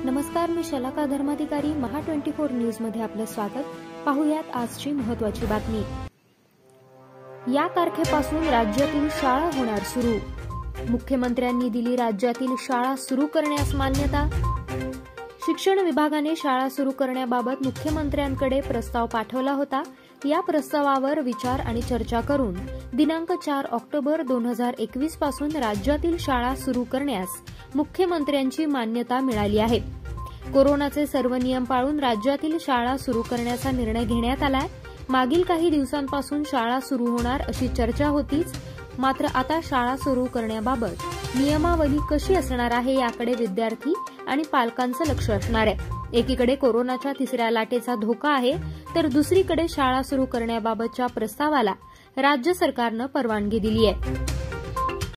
नमस्कार, मी शलाका धर्माधिकारी, महा 24 न्यूज मध्ये आपलं स्वागत. पाहुयात आजची महत्त्वाची बातमी. या तारखेपासून राज्यातील शाळा होणार सुरू. मुख्यमंत्र्यांनी दिली राज्यातील शाळा सुरू करण्यास मान्यता. शिक्षण विभागाने शाळा सुरू करण्याबाबत मुख्यमंत्र्यांकडे प्रस्ताव पाठवला होता. या प्रस्तावावर विचार आणि चर्चा करून दिनांक 4 ऑक्टोबर 2021 पासून राज्यातील शाळा सुरू करण्यास मुख्यमंत्र्यांची मान्यता मिळाली आहे. कोरोनाचे सर्व नियम पाळून राज्यातील शाळा सुरू करण्याचा निर्णय घेण्यात आलाय. मागील काही दिवसांपासून शाळा सुरू होणार अशी चर्चा होतीच, मात्र आता शाळा सुरू करण्याबाबत नियमावली कशी असणार आहे याकडे विद्यार्थी आणि पालकांचं लक्ष असणार आहे. एकीकडे कोरोनाच्या तिसऱ्या लाटेचा धोका आहे, तर दुसरीकडे शाळा सुरू करण्याबाबतच्या प्रस्तावाला राज्य सरकारनं परवानगी दिली आहे.